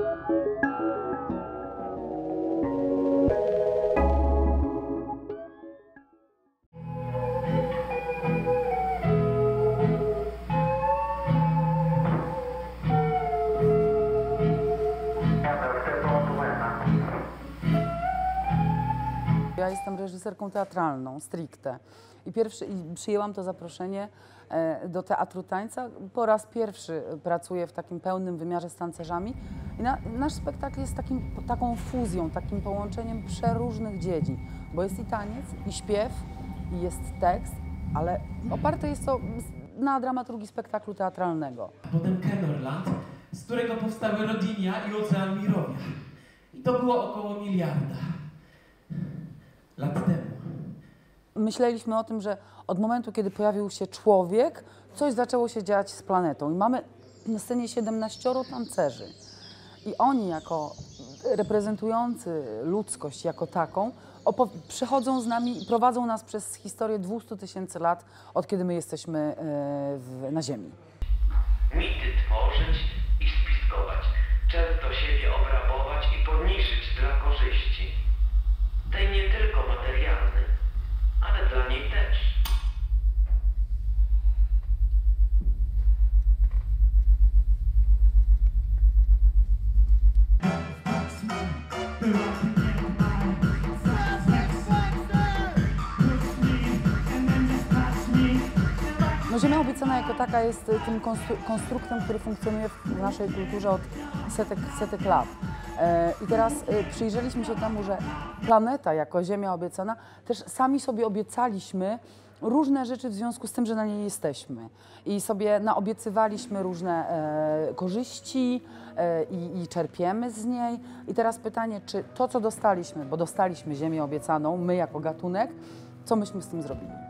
Ja jestem reżyserką teatralną, stricte. I przyjęłam to zaproszenie do Teatru Tańca. Po raz pierwszy pracuję w takim pełnym wymiarze z tancerzami. I nasz spektakl jest taką fuzją, takim połączeniem przeróżnych dziedzin. Bo jest i taniec, i śpiew, i jest tekst, ale oparte jest to na dramaturgii spektaklu teatralnego. A potem Kenorland, z którego powstały Rodinia i Ocean Mirowia. I to było około 1 miliarda lat temu. Myśleliśmy o tym, że od momentu, kiedy pojawił się człowiek, coś zaczęło się dziać z planetą. I mamy na scenie 17 tancerzy. I oni jako reprezentujący ludzkość jako taką, przychodzą z nami i prowadzą nas przez historię 200 000 lat, od kiedy my jesteśmy na Ziemi. Mity tworzyć i spiskować, często siebie obrabować i poniżyć dla korzyści. Tej nie tylko materialnej, ale dla niej też. No, Ziemia obiecana jako taka jest tym konstruktem, który funkcjonuje w naszej kulturze od setek lat. I teraz przyjrzeliśmy się temu, że planeta jako Ziemia obiecana, też sami sobie obiecaliśmy różne rzeczy w związku z tym, że na niej jesteśmy. I sobie naobiecywaliśmy różne korzyści i czerpiemy z niej. I teraz pytanie, czy to, co dostaliśmy, bo dostaliśmy Ziemię obiecaną, my jako gatunek, co myśmy z tym zrobili?